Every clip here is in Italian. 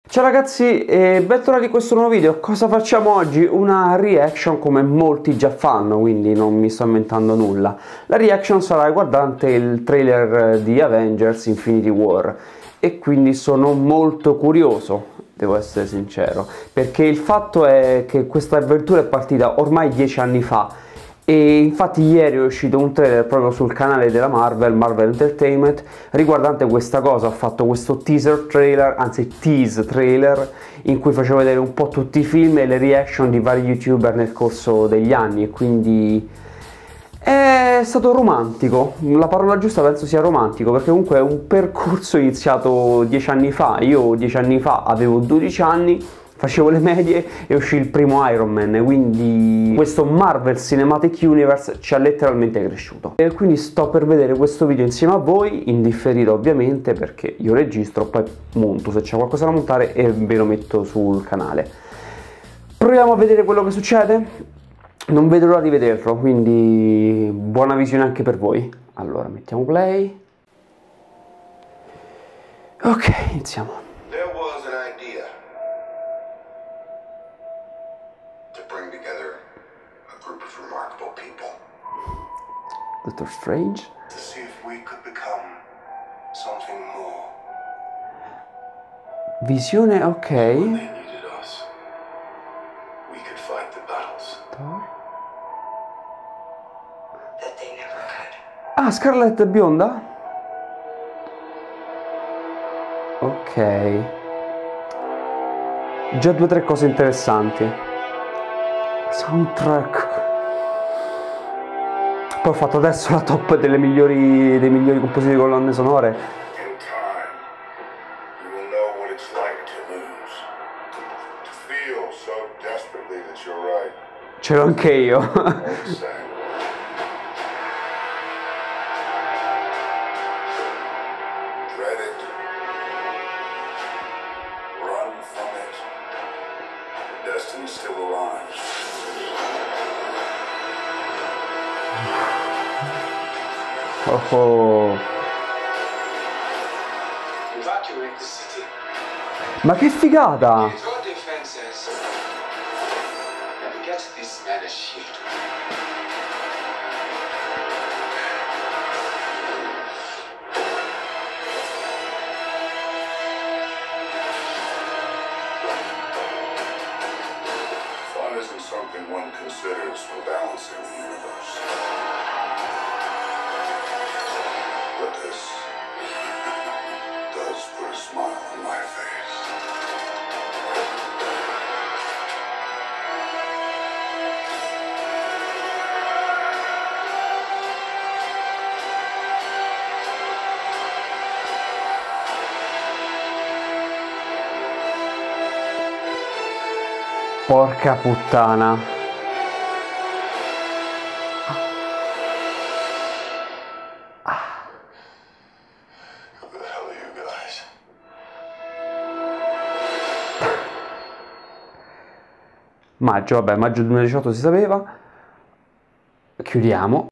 Ciao ragazzi e bentornati in questo nuovo video. Cosa facciamo oggi? Una reaction come molti già fanno, quindi non mi sto inventando nulla. La reaction sarà riguardante il trailer di Avengers Infinity War e quindi sono molto curioso, devo essere sincero, perché il fatto è che questa avventura è partita ormai 10 anni fa. E infatti ieri è uscito un trailer proprio sul canale della Marvel Entertainment riguardante questa cosa. Ho fatto questo teaser trailer, anzi tease trailer, in cui facevo vedere un po' tutti i film e le reaction di vari youtuber nel corso degli anni, e quindi è stato romantico. La parola giusta penso sia romantico, perché comunque è un percorso iniziato 10 anni fa. Io 10 anni fa avevo 12 anni, facevo le medie e uscì il primo Iron Man, quindi questo Marvel Cinematic Universe ci ha letteralmente cresciuto. E quindi sto per vedere questo video insieme a voi, in differita ovviamente, perché io registro, poi monto se c'è qualcosa da montare e ve lo metto sul canale. Proviamo a vedere quello che succede. Non vedo l'ora di vederlo, quindi buona visione anche per voi. Allora, mettiamo play. Ok, iniziamo. Doctor Strange. To see if we could become something more. Visione, ok. They needed us. We could fight the battles. Thor. That they never could. Ah, Scarlett bionda? Ok. Già 2 o 3 cose interessanti. Soundtrack. Poi ho fatto adesso la top dei migliori compositori di colonne sonore. In time, you will know what it's like to lose. To feel so desperately that you're right. Ce l'ho anche io. All the same. Dread it. Run from it. Destiny still alive. Oh. Evacuate the city. Ma che figata! Use all defenses. And get this man a shield. Fun isn't something one considers for balancing the universe. But this does put a smile on my face. Porca puttana. Who the hell are you guys? Maggio, vabbè, maggio 2018 si sapeva. Chiudiamo.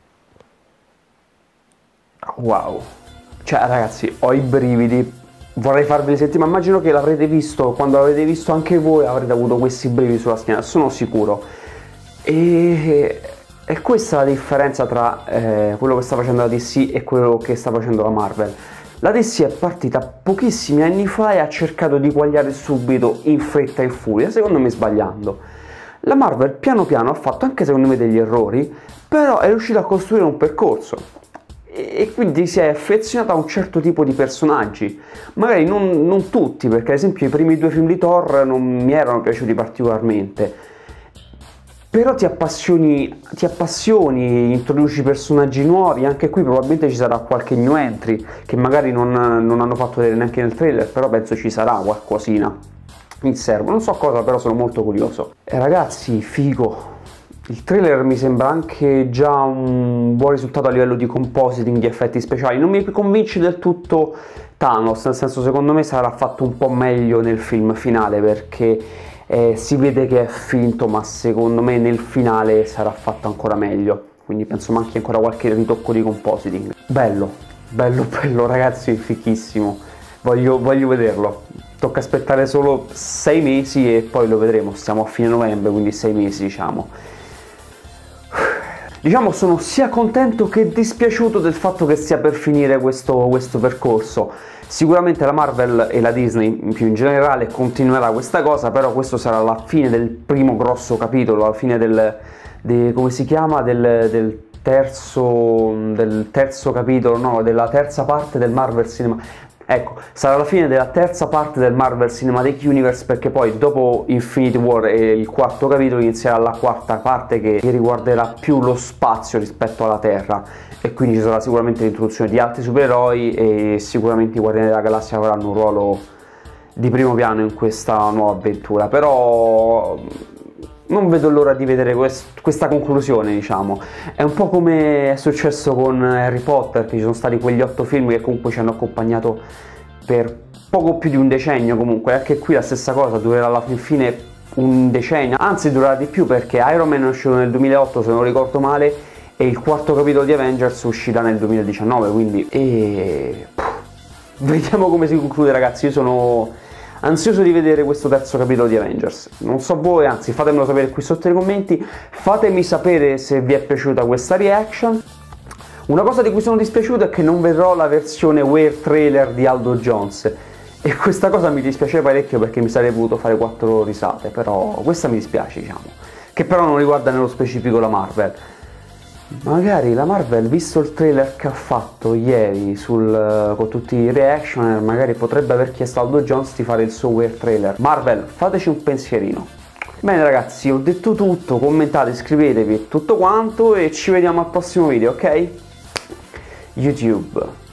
Wow. Cioè, ragazzi, ho i brividi. Vorrei farveli sentire, ma immagino che l'avrete visto. Quando l'avete visto anche voi avrete avuto questi brividi sulla schiena, sono sicuro. E questa è la differenza tra quello che sta facendo la DC e quello che sta facendo la Marvel. La DC è partita pochissimi anni fa e ha cercato di quagliare subito in fretta e in furia, secondo me sbagliando. La Marvel piano piano ha fatto anche secondo me degli errori, però è riuscita a costruire un percorso e quindi si è affezionata a un certo tipo di personaggi. Magari non tutti, perché ad esempio i primi 2 film di Thor non mi erano piaciuti particolarmente, però ti appassioni, introduci personaggi nuovi. Anche qui probabilmente ci sarà qualche new entry che magari non hanno fatto vedere neanche nel trailer, però penso ci sarà qualcosina in serbo, non so cosa, però sono molto curioso. E ragazzi, figo. Il trailer mi sembra anche già un buon risultato a livello di compositing, di effetti speciali. Non mi convince del tutto Thanos, nel senso, secondo me sarà fatto un po' meglio nel film finale, perché si vede che è finto, ma secondo me nel finale sarà fatto ancora meglio. Quindi penso manchi ancora qualche ritocco di compositing. Bello, bello, bello ragazzi, fichissimo. Voglio vederlo. tocca aspettare solo 6 mesi e poi lo vedremo, siamo a fine novembre, quindi 6 mesi diciamo. Diciamo sono sia contento che dispiaciuto del fatto che stia per finire questo percorso. Sicuramente la Marvel e la Disney più in generale continuerà questa cosa, però questo sarà la fine del primo grosso capitolo, la fine come si chiama? Del terzo capitolo, no, della terza parte del Marvel Cinema. Ecco, sarà la fine della terza parte del Marvel Cinematic Universe, perché poi dopo Infinity War e il quarto capitolo inizierà la quarta parte che riguarderà più lo spazio rispetto alla Terra, e quindi ci sarà sicuramente l'introduzione di altri supereroi e sicuramente i Guardiani della Galassia avranno un ruolo di primo piano in questa nuova avventura, però non vedo l'ora di vedere questa conclusione, diciamo. È un po' come è successo con Harry Potter, che ci sono stati quegli 8 film che comunque ci hanno accompagnato per poco più di un decennio, comunque anche qui la stessa cosa, durerà alla fine un decennio, anzi durerà di più, perché Iron Man è uscito nel 2008 se non ricordo male, e il quarto capitolo di Avengers uscirà nel 2019, quindi vediamo come si conclude, ragazzi. Io sono ansioso di vedere questo terzo capitolo di Avengers. Non so voi, anzi fatemelo sapere qui sotto nei commenti, fatemi sapere se vi è piaciuta questa reaction. Una cosa di cui sono dispiaciuto è che non vedrò la versione Weird Trailer di Aldo Jones, e questa cosa mi dispiace parecchio perché mi sarei voluto fare 4 risate, però questa mi dispiace, diciamo, che però non riguarda nello specifico la Marvel. Magari la Marvel, visto il trailer che ha fatto ieri con tutti i reactioner, magari potrebbe aver chiesto a Aldo Jones di fare il suo Weird Trailer. Marvel, fateci un pensierino. Bene ragazzi, ho detto tutto, commentate, iscrivetevi e tutto quanto, e ci vediamo al prossimo video, ok? YouTube.